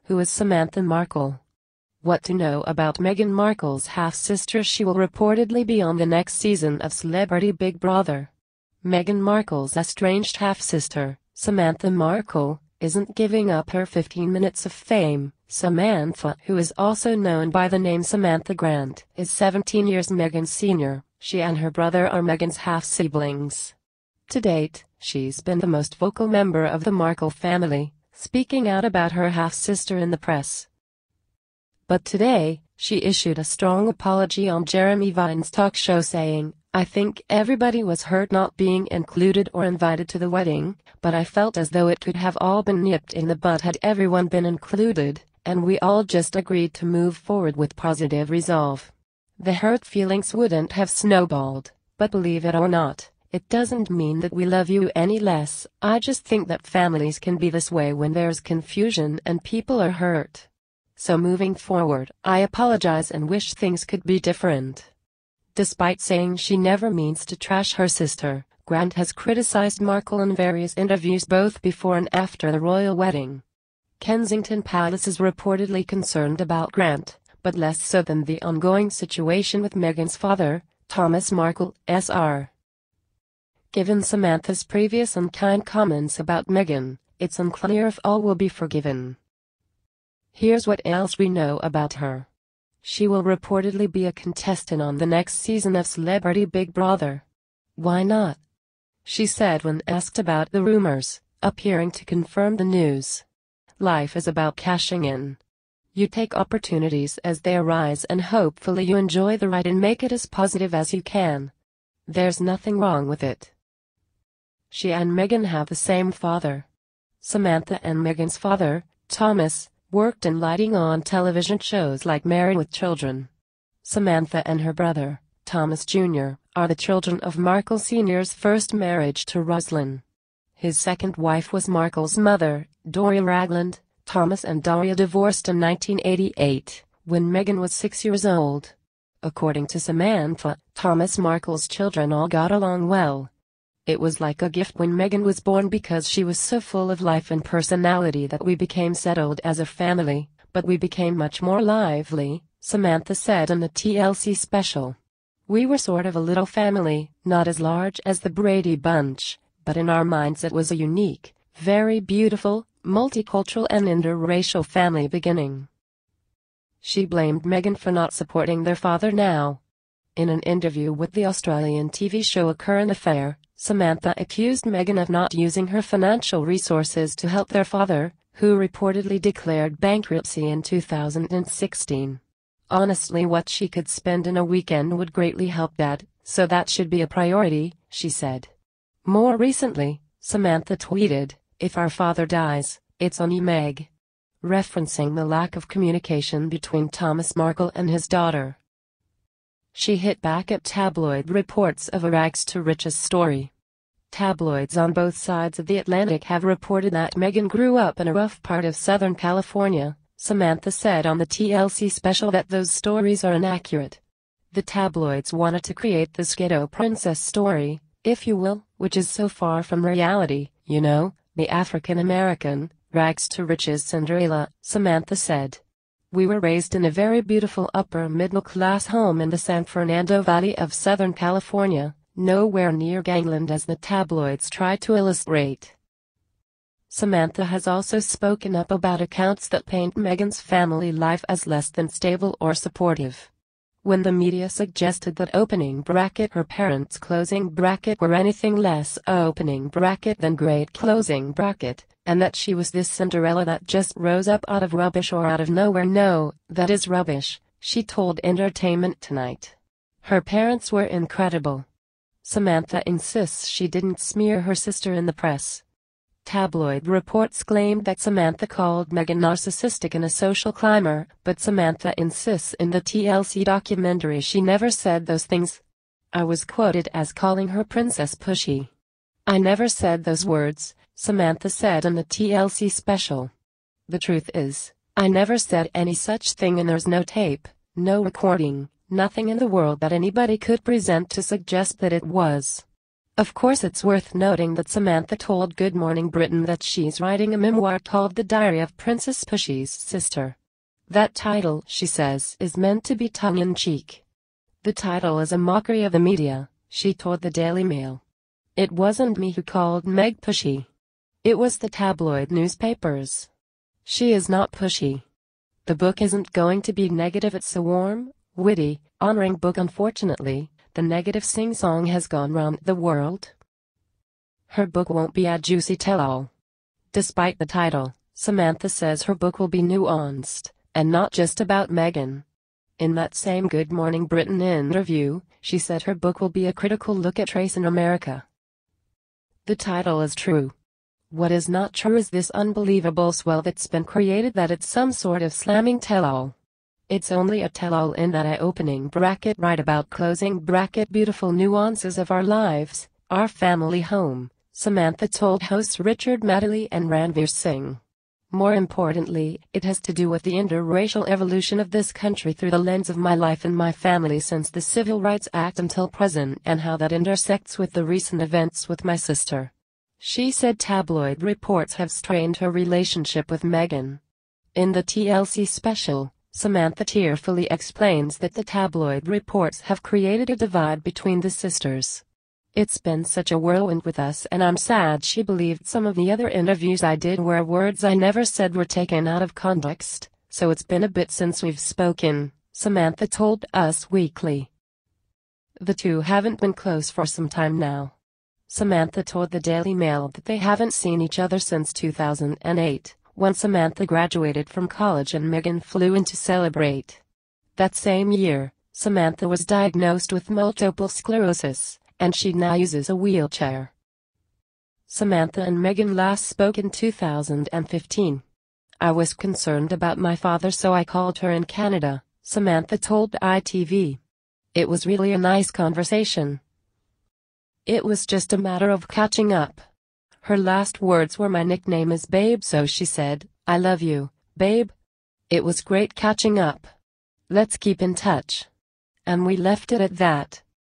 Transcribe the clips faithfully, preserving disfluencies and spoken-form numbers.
who is Samantha Markle. What to know about Meghan Markle's half-sister? She will reportedly be on the next season of Celebrity Big Brother. Meghan Markle's estranged half-sister, Samantha Markle, isn't giving up her fifteen minutes of fame. Samantha, who is also known by the name Samantha Grant, is seventeen years Meghan's senior. She and her brother are Meghan's half-siblings. To date, she's been the most vocal member of the Markle family, speaking out about her half-sister in the press. But today, she issued a strong apology on Jeremy Vine's talk show, saying, "I think everybody was hurt not being included or invited to the wedding, but I felt as though it could have all been nipped in the bud had everyone been included, and we all just agreed to move forward with positive resolve. The hurt feelings wouldn't have snowballed, but believe it or not, it doesn't mean that we love you any less. I just think that families can be this way when there's confusion and people are hurt. So moving forward, I apologize and wish things could be different." Despite saying she never means to trash her sister, Grant has criticized Markle in various interviews both before and after the royal wedding. Kensington Palace is reportedly concerned about Grant, but less so than the ongoing situation with Meghan's father, Thomas Markle, S R Given Samantha's previous unkind comments about Meghan, it's unclear if all will be forgiven. Here's what else we know about her. She will reportedly be a contestant on the next season of Celebrity Big Brother. Why not? She said when asked about the rumors, appearing to confirm the news. Life is about cashing in. You take opportunities as they arise and hopefully you enjoy the ride and make it as positive as you can. There's nothing wrong with it. She and Meghan have the same father. Samantha and Meghan's father, Thomas, worked in lighting on television shows like Married with Children. Samantha and her brother, Thomas Junior, are the children of Markle Senior's first marriage to Roslyn. His second wife was Markle's mother, Doria Ragland. Thomas and Doria divorced in nineteen eighty-eight, when Meghan was six years old. According to Samantha, Thomas Markle's children all got along well. It was like a gift when Meghan was born because she was so full of life and personality that we became settled as a family, but we became much more lively, Samantha said in the T L C special. We were sort of a little family, not as large as the Brady Bunch, but in our minds it was a unique, very beautiful, multicultural and interracial family beginning. She blamed Meghan for not supporting their father now. In an interview with the Australian T V show A Current Affair, Samantha accused Meghan of not using her financial resources to help their father, who reportedly declared bankruptcy in two thousand sixteen. Honestly, what she could spend in a weekend would greatly help Dad, so that should be a priority, she said. More recently, Samantha tweeted, "If our father dies, it's on you, Meg," referencing the lack of communication between Thomas Markle and his daughter. She hit back at tabloid reports of a rags to riches story. Tabloids on both sides of the Atlantic have reported that Meghan grew up in a rough part of Southern California. Samantha said on the T L C special that those stories are inaccurate. The tabloids wanted to create this ghetto princess story, if you will, which is so far from reality, you know, the African-American, rags-to-riches Cinderella, Samantha said. We were raised in a very beautiful upper-middle-class home in the San Fernando Valley of Southern California, nowhere near gangland as the tabloids try to illustrate. Samantha has also spoken up about accounts that paint Meghan's family life as less than stable or supportive. When the media suggested that opening bracket her parents closing bracket were anything less opening bracket than great closing bracket, and that she was this Cinderella that just rose up out of rubbish or out of nowhere, no, that is rubbish, she told Entertainment Tonight. Her parents were incredible. Samantha insists she didn't smear her sister in the press. Tabloid reports claimed that Samantha called Meghan narcissistic and a social climber, but Samantha insists in the T L C documentary she never said those things. I was quoted as calling her princess pushy. I never said those words, Samantha said in the T L C special. The truth is, I never said any such thing and there's no tape, no recording, nothing in the world that anybody could present to suggest that it was. Of course, it's worth noting that Samantha told Good Morning Britain that she's writing a memoir called The Diary of Princess Pushy's Sister. That title, she says, is meant to be tongue-in-cheek. The title is a mockery of the media, she told the Daily Mail. It wasn't me who called Meg pushy. It was the tabloid newspapers. She is not pushy. The book isn't going to be negative. It's a warm, witty, honoring book. Unfortunately, the negative sing-song has gone round the world. Her book won't be a juicy tell-all. Despite the title, Samantha says her book will be nuanced, and not just about Meghan. In that same Good Morning Britain interview, she said her book will be a critical look at race in America. The title is true. What is not true is this unbelievable swell that's been created that it's some sort of slamming tell-all. It's only a tell-all in that eye-opening bracket right about closing bracket beautiful nuances of our lives, our family home, Samantha told hosts Richard Madeley and Ranveer Singh. More importantly, it has to do with the interracial evolution of this country through the lens of my life and my family since the Civil Rights Act until present, and how that intersects with the recent events with my sister. She said tabloid reports have strained her relationship with Meghan. In the T L C special, Samantha tearfully explains that the tabloid reports have created a divide between the sisters. It's been such a whirlwind with us, and I'm sad she believed some of the other interviews I did where words I never said were taken out of context, so it's been a bit since we've spoken, Samantha told Us Weekly. The two haven't been close for some time now. Samantha told the Daily Mail that they haven't seen each other since two thousand eight. When Samantha graduated from college and Meghan flew in to celebrate. That same year, Samantha was diagnosed with multiple sclerosis, and she now uses a wheelchair. Samantha and Meghan last spoke in two thousand fifteen. I was concerned about my father, so I called her in Canada, Samantha told I T V. It was really a nice conversation. It was just a matter of catching up. Her last words were, "My nickname is Babe, so she said, 'I love you, babe.' It was great catching up. Let's keep in touch." And we left it at that.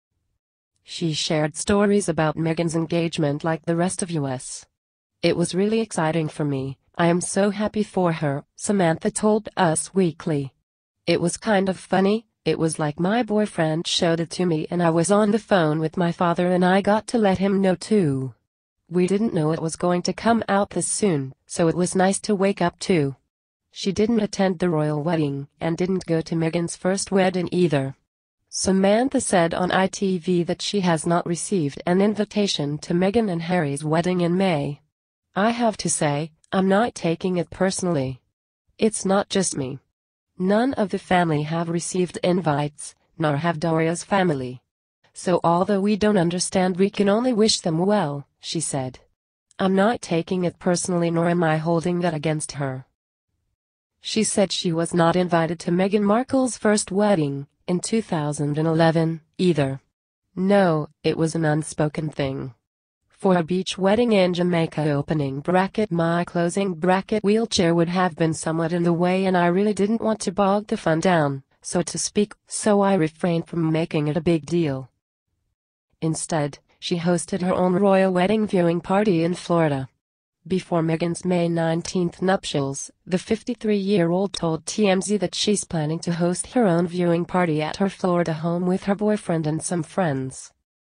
She shared stories about Meghan's engagement like the rest of us. "It was really exciting for me. I am so happy for her," Samantha told Us Weekly. "It was kind of funny. It was like my boyfriend showed it to me and I was on the phone with my father and I got to let him know too. We didn't know it was going to come out this soon, so it was nice to wake up to." She didn't attend the royal wedding and didn't go to Meghan's first wedding either. Samantha said on I T V that she has not received an invitation to Meghan and Harry's wedding in May. "I have to say, I'm not taking it personally. It's not just me. None of the family have received invites, nor have Doria's family. So although we don't understand, we can only wish them well," she said. "I'm not taking it personally, nor am I holding that against her." She said she was not invited to Meghan Markle's first wedding, in two thousand eleven, either. "No, it was an unspoken thing. For a beach wedding in Jamaica opening bracket my closing bracket wheelchair would have been somewhat in the way and I really didn't want to bog the fun down, so to speak, so I refrained from making it a big deal." Instead, she hosted her own royal wedding viewing party in Florida. Before Meghan's May nineteenth nuptials, the fifty-three-year-old told T M Z that she's planning to host her own viewing party at her Florida home with her boyfriend and some friends.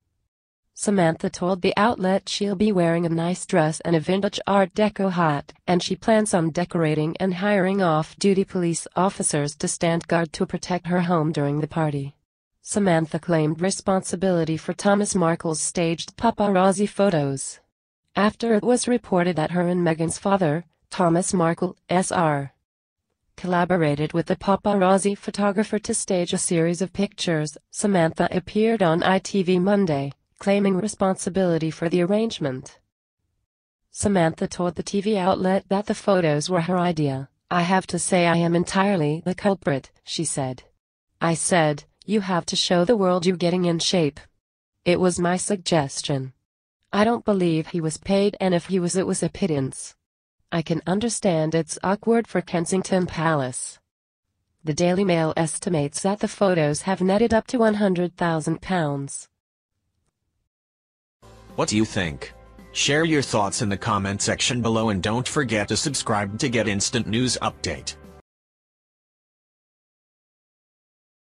Samantha told the outlet she'll be wearing a nice dress and a vintage Art Deco hat, and she plans on decorating and hiring off-duty police officers to stand guard to protect her home during the party. Samantha claimed responsibility for Thomas Markle's staged paparazzi photos. After it was reported that her and Meghan's father, Thomas Markle, S R, collaborated with the paparazzi photographer to stage a series of pictures, Samantha appeared on I T V Monday, claiming responsibility for the arrangement. Samantha told the T V outlet that the photos were her idea. "I have to say I am entirely the culprit," she said. "I said, you have to show the world you're getting in shape. It was my suggestion. I don't believe he was paid, and if he was, it was a pittance. I can understand it's awkward for Kensington Palace." The Daily Mail estimates that the photos have netted up to one hundred thousand pounds. What do you think? Share your thoughts in the comment section below and don't forget to subscribe to get instant news update.